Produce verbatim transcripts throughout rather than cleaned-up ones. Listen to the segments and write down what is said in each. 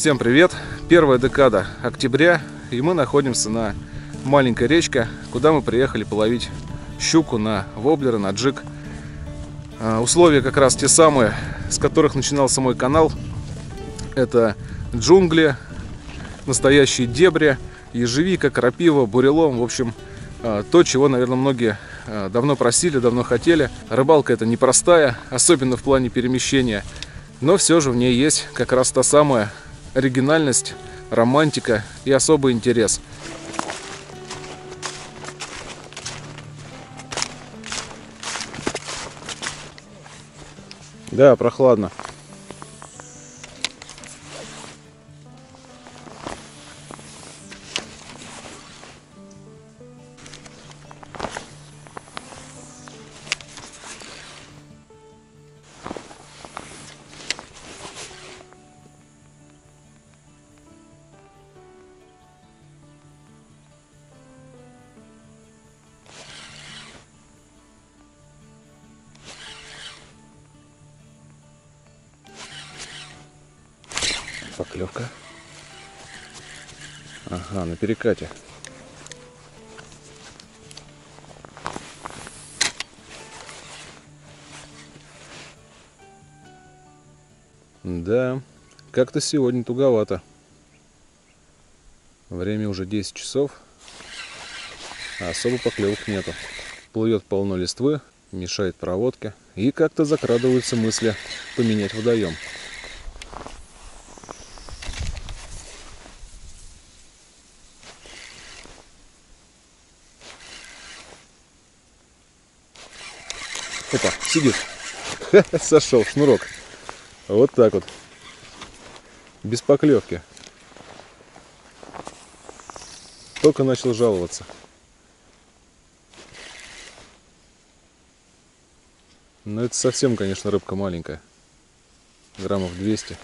Всем привет! Первая декада октября, и мы находимся на маленькой речке, куда мы приехали половить щуку на воблеры, на джиг. Условия как раз те самые, с которых начинался мой канал. Это джунгли, настоящие дебри, ежевика, крапива, бурелом. В общем, то, чего, наверное, многие давно просили, давно хотели. Рыбалка эта непростая, особенно в плане перемещения. Но все же в ней есть как раз та самая оригинальность, романтика и особый интерес. Да, прохладно. Поклевка. Ага, на перекате. Да, как-то сегодня туговато. Время уже десять часов, а особо поклевок нету. Плывет полно листвы, мешает проводке, и как-то закрадываются мысли поменять водоем. Опа, сидит. Сошел шнурок. Вот так вот. Без поклевки. Только начал жаловаться. Но это совсем, конечно, рыбка маленькая. Граммов двести.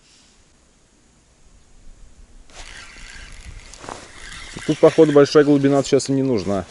Тут, походу, большая глубина сейчас и не нужна.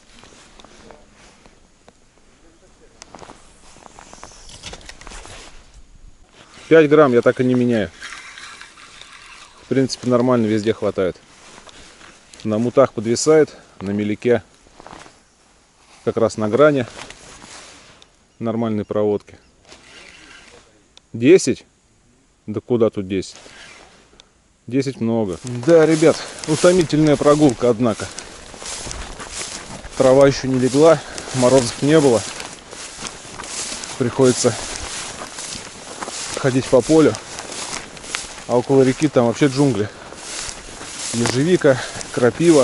пять грамм я так и не меняю. В принципе, нормально, везде хватает. На мутах подвисает, на мелике как раз на грани нормальной проводки. десять? Да куда тут десять? десять много. Да, ребят, утомительная прогулка, однако. Трава еще не легла, морозов не было. Приходится ходить по полю, а около реки там вообще джунгли. Ежевика, крапива.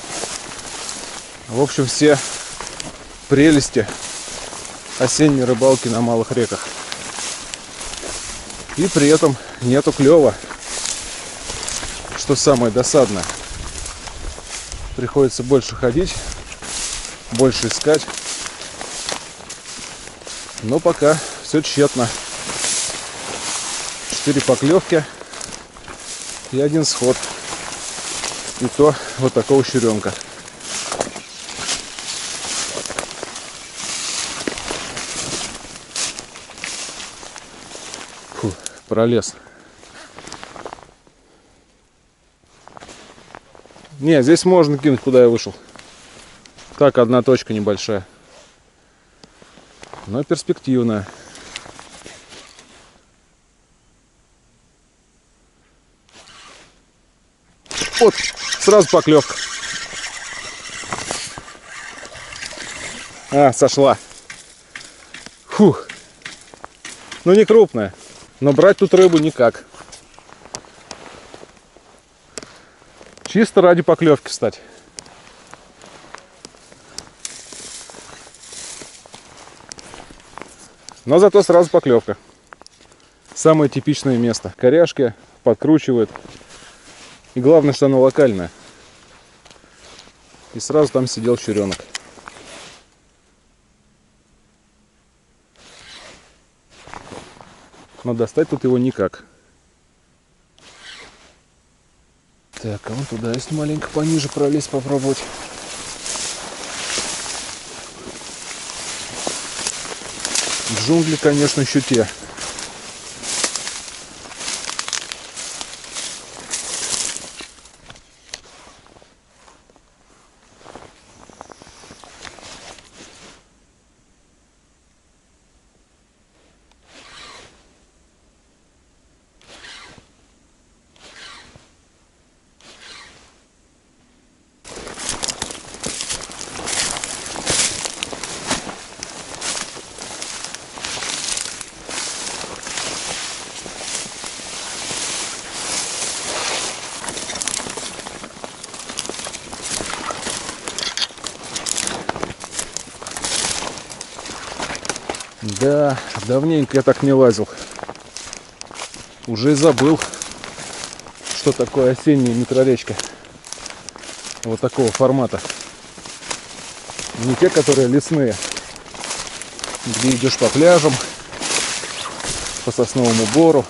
В общем, все прелести осенней рыбалки на малых реках. И при этом нету клёва, что самое досадное. Приходится больше ходить, больше искать. Но пока все тщетно. Четыре поклевки и один сход. И то вот такого щуренка. Фу, пролез. Не, здесь можно кинуть, куда я вышел. Так, одна точка небольшая. Но перспективная. Вот, сразу поклевка. А, сошла. Фух. Ну, не крупная. Но брать тут рыбу никак. Чисто ради поклевки, кстати. Но зато сразу поклевка. Самое типичное место. Коряшки подкручивает. И главное, что она локальная. И сразу там сидел щуренок. Но достать тут его никак. Так, а вон туда, если маленько пониже пролезть, попробовать. Джунгли, конечно, еще те. Да, давненько я так не лазил. Уже и забыл, что такое осенняя микроречка. Вот такого формата. Не те, которые лесные, где идешь по пляжам, по сосновому бору,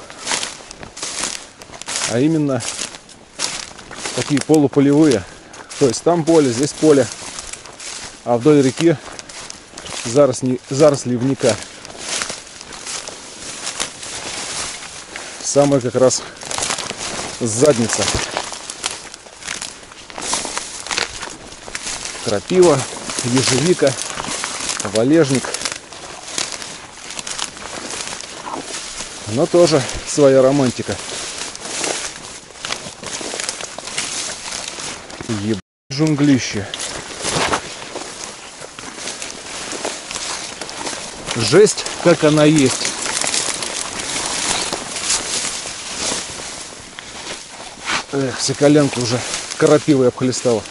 а именно такие полуполевые. То есть там поле, здесь поле, а вдоль реки заросли, заросли ивника. Самая как раз задница. Крапива, ежевика, валежник. Но тоже своя романтика. Ебать джунглище. Жесть, как она есть. Эх, все коленки уже крапивой обхлестала.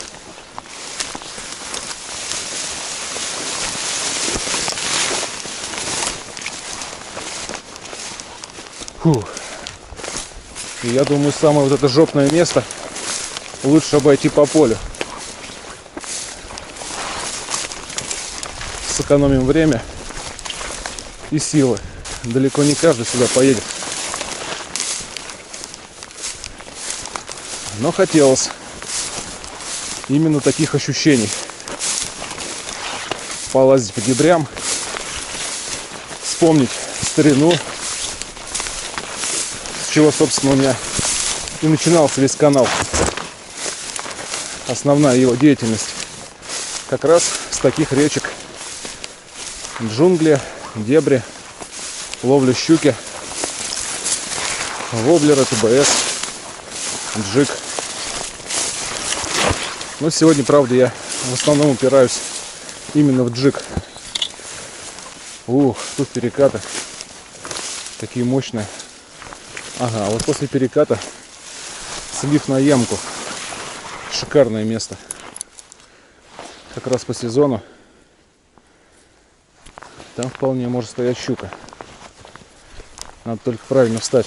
Фу. И я думаю, самое вот это жопное место лучше обойти по полю. Сэкономим время и силы. Далеко не каждый сюда поедет. Но хотелось именно таких ощущений. Полазить по дебрям, вспомнить старину, с чего, собственно, у меня и начинался весь канал. Основная его деятельность как раз с таких речек. Джунгли, дебри, ловля щуки, воблеры, ТБС, джиг. Но сегодня, правда, я в основном упираюсь именно в джиг. Ух, тут перекаты такие мощные. Ага, вот после переката слив на ямку. Шикарное место. Как раз по сезону. Там вполне может стоять щука. Надо только правильно встать.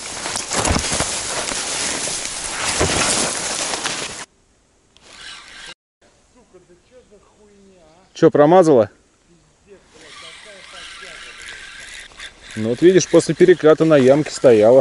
Че, промазала? Ну вот видишь, после переката на ямке стояла.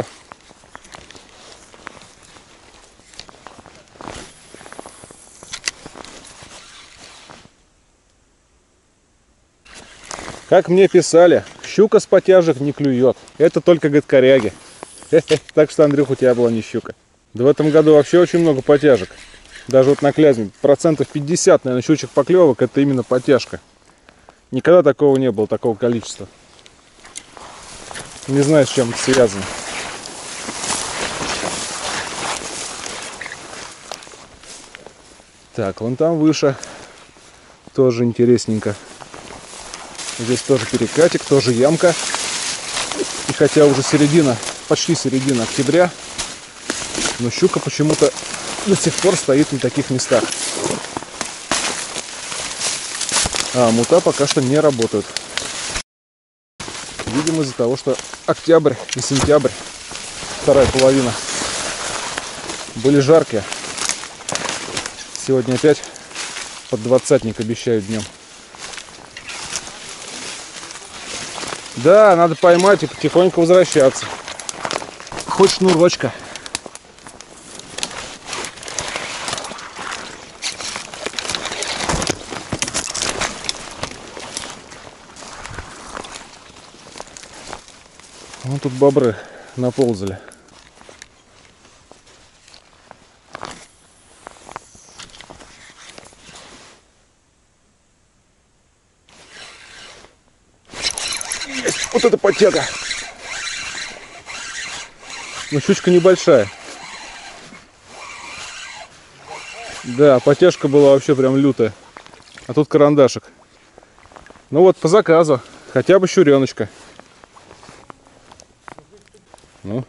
Как мне писали, щука с потяжек не клюет. Это только, говорит, коряги. Так что, Андрюх, у тебя была не щука. Да в этом году вообще очень много потяжек. Даже вот на Клязьме процентов пятьдесят, наверное, щучек поклевок — это именно потяжка. Никогда такого не было, такого количества. Не знаю, с чем это связано. Так, вон там выше тоже интересненько. Здесь тоже перекатик, тоже ямка. И хотя уже середина, почти середина октября, но щука почему-то до сих пор стоит на таких местах. А мута пока что не работают. Видимо, из-за того, что октябрь и сентябрь, вторая половина, были жаркие. Сегодня опять под двадцатник обещают днем. Да, надо поймать и потихоньку возвращаться. Хоть шнурочка. Вон тут бобры наползали. Есть! Вот это потяга! Но щучка небольшая. Да, потяжка была вообще прям лютая. А тут карандашик. Ну вот, по заказу. Хотя бы щуреночка. Ну.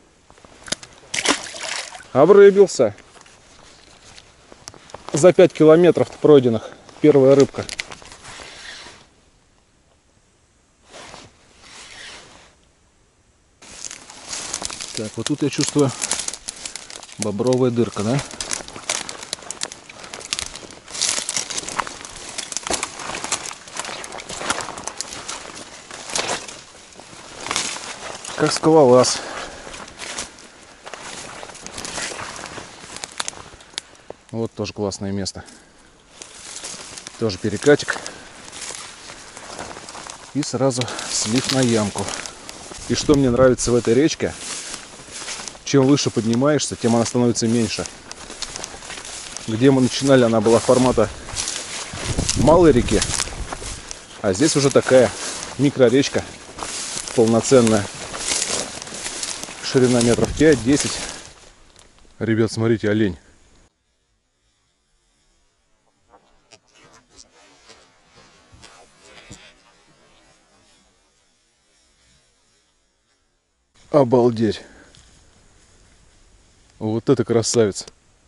Обрыбился. За пять километров пройденных. Первая рыбка. Так, вот тут я чувствую бобровая дырка, да? Как скалолаз. Вот тоже классное место. Тоже перекатик. И сразу слив на ямку. И что мне нравится в этой речке, чем выше поднимаешься, тем она становится меньше. Где мы начинали, она была формата малой реки. А здесь уже такая микроречка полноценная. Ширина метров пять-десять. Ребят, смотрите, олень. Обалдеть. Вот это красавец.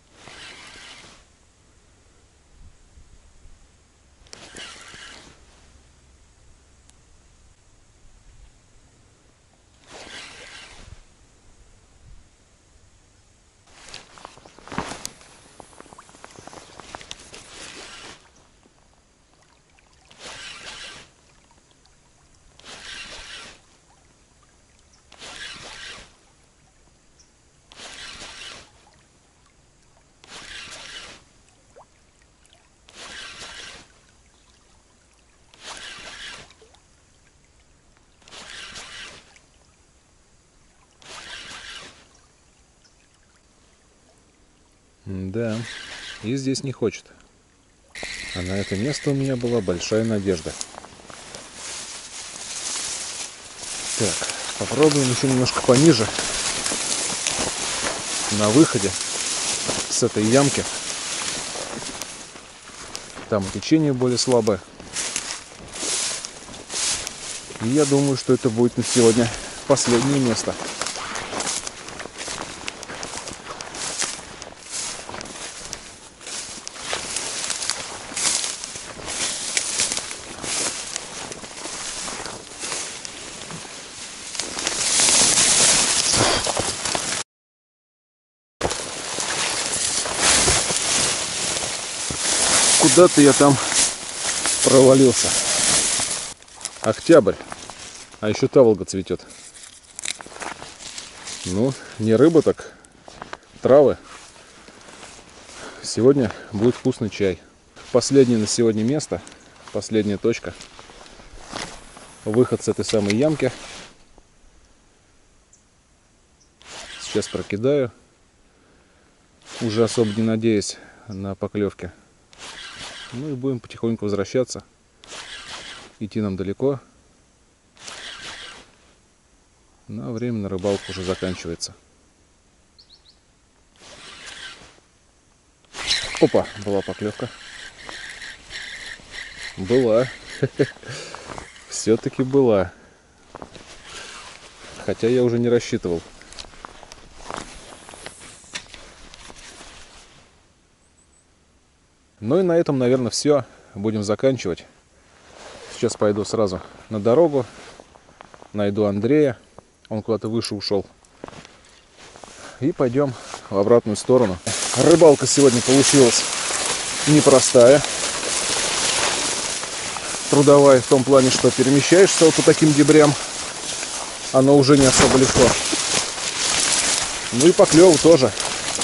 Да, и здесь не хочет. А на это место у меня была большая надежда. Так, попробуем еще немножко пониже. На выходе с этой ямки. Там течение более слабое. И я думаю, что это будет на сегодня последнее место. Куда-то я там провалился. Октябрь. А еще таволга цветет. Ну, не рыба, так травы. Сегодня будет вкусный чай. Последнее на сегодня место. Последняя точка. Выход с этой самой ямки. Сейчас прокидаю. Уже особо не надеясь на поклевки. Ну и будем потихоньку возвращаться. Идти нам далеко. Но время на рыбалку уже заканчивается. Опа, была поклевка. Была. Все-таки была. Хотя я уже не рассчитывал. Ну и на этом, наверное, все. Будем заканчивать. Сейчас пойду сразу на дорогу. Найду Андрея. Он куда-то выше ушел. И пойдем в обратную сторону. Рыбалка сегодня получилась непростая. Трудовая в том плане, что перемещаешься вот по таким дебрям. Оно уже не особо легко. Ну и поклёву тоже.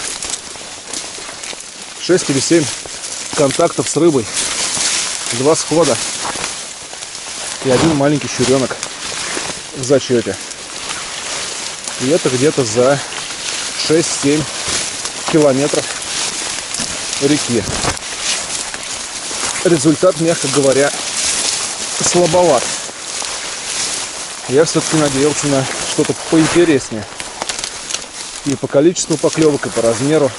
шесть или семь контактов с рыбой. Два схода. И один маленький щуренок в зачете. И это где-то за шесть-семь километров реки. Результат, мягко говоря, слабоват. Я все-таки надеялся на что-то поинтереснее. И по количеству поклевок, и по размеру.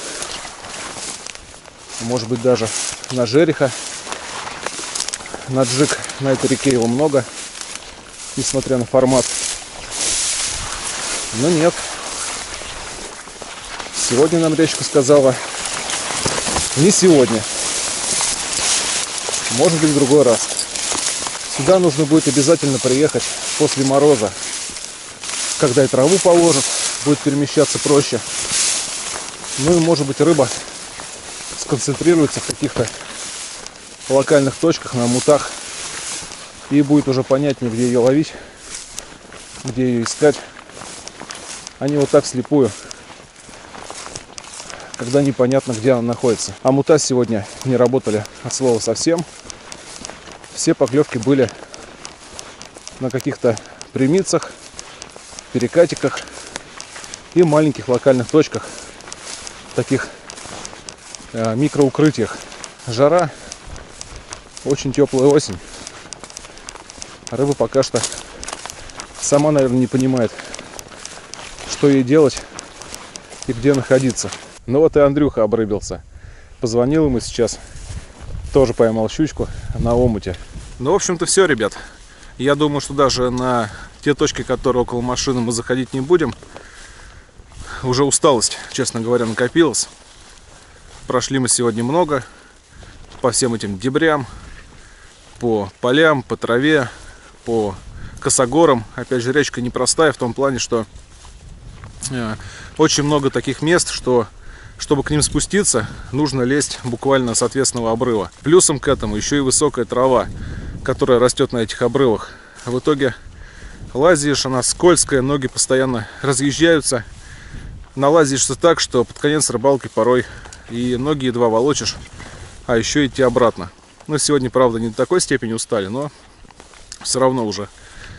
Может быть, даже на жереха. На джиг на этой реке его много, несмотря на формат. Но нет. Сегодня нам речка сказала: не сегодня. Может быть, в другой раз. Сюда нужно будет обязательно приехать после мороза, когда и траву положат, будет перемещаться проще. Ну и может быть рыба сконцентрируется в каких-то локальных точках, на мутах. И будет уже понятнее, где ее ловить, где ее искать. А не вот так вслепую, когда непонятно, где она находится. А мута сегодня не работали от слова совсем. Все поклевки были на каких-то примицах, перекатиках и маленьких локальных точках, таких э, микроукрытиях. Жара, очень теплая осень. Рыба пока что сама, наверное, не понимает, что ей делать и где находиться. Ну вот и Андрюха обрыбился. Позвонил ему сейчас. Тоже поймал щучку на омуте. Ну, в общем-то, все, ребят. Я думаю, что даже на те точки, которые около машины, мы заходить не будем. Уже усталость, честно говоря, накопилась. Прошли мы сегодня много. По всем этим дебрям, по полям, по траве, по косогорам. Опять же, речка непростая в том плане, что э, очень много таких мест, что чтобы к ним спуститься, нужно лезть буквально с отвесного обрыва. Плюсом к этому еще и высокая трава, которая растет на этих обрывах. В итоге лазишь, она скользкая, ноги постоянно разъезжаются. Налазишься так, что под конец рыбалки порой и ноги едва волочишь, а еще идти обратно. Ну, сегодня, правда, не до такой степени устали, но все равно уже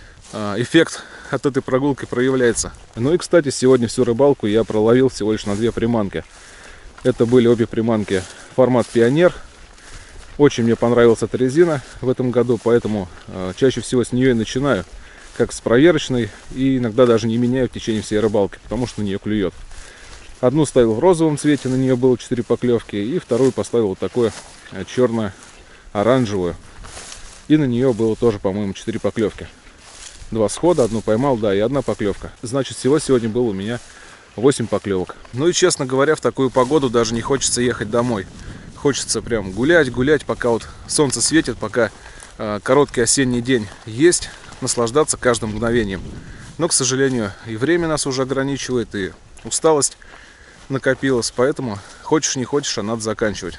эффект от этой прогулки проявляется. Ну и, кстати, сегодня всю рыбалку я проловил всего лишь на две приманки. Это были обе приманки формат Пионер. Очень мне понравилась эта резина в этом году, поэтому э, чаще всего с нее и начинаю, как с проверочной, и иногда даже не меняю в течение всей рыбалки, потому что на нее клюет. Одну ставил в розовом цвете, на нее было четыре поклевки, и вторую поставил вот такую э, черно-оранжевую. И на нее было тоже, по-моему, четыре поклевки. Два схода, одну поймал, да, и одна поклевка. Значит, всего сегодня было у меня восемь поклевок. Ну и, честно говоря, в такую погоду даже не хочется ехать домой. Хочется прям гулять, гулять, пока вот солнце светит, пока э, короткий осенний день есть, наслаждаться каждым мгновением. Но, к сожалению, и время нас уже ограничивает, и усталость накопилась, поэтому хочешь не хочешь, а надо заканчивать.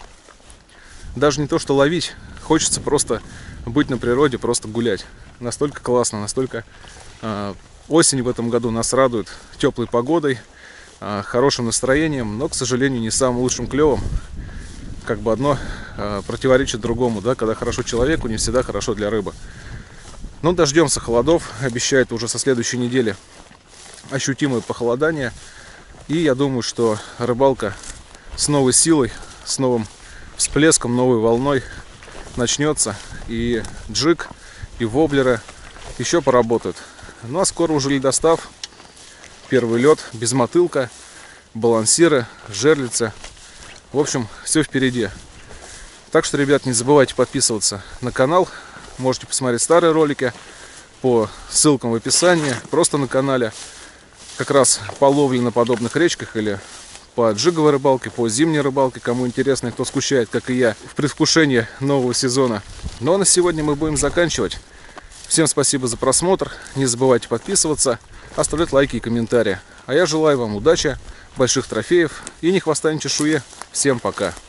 Даже не то, что ловить, хочется просто быть на природе, просто гулять. Настолько классно, настолько э, осень в этом году нас радует теплой погодой, э, хорошим настроением, но, к сожалению, не самым лучшим клевом. Как бы одно э, противоречит другому, да, когда хорошо человеку, не всегда хорошо для рыбы. Но дождемся холодов, обещает уже со следующей недели ощутимое похолодание. И я думаю, что рыбалка с новой силой, с новым всплеском, новой волной начнется. И джиг, и воблеры еще поработают. Ну а скоро уже ледостав, первый лед, без мотылка, балансиры, жерлицы. В общем, все впереди. Так что, ребят, не забывайте подписываться на канал. Можете посмотреть старые ролики по ссылкам в описании. Просто на канале как раз по ловле на подобных речках или по джиговой рыбалке, по зимней рыбалке. Кому интересно, кто скучает, как и я, в предвкушении нового сезона. Ну а на сегодня мы будем заканчивать. Всем спасибо за просмотр. Не забывайте подписываться, оставлять лайки и комментарии. А я желаю вам удачи, больших трофеев и ни хвоста, ни чешуи. Всем пока!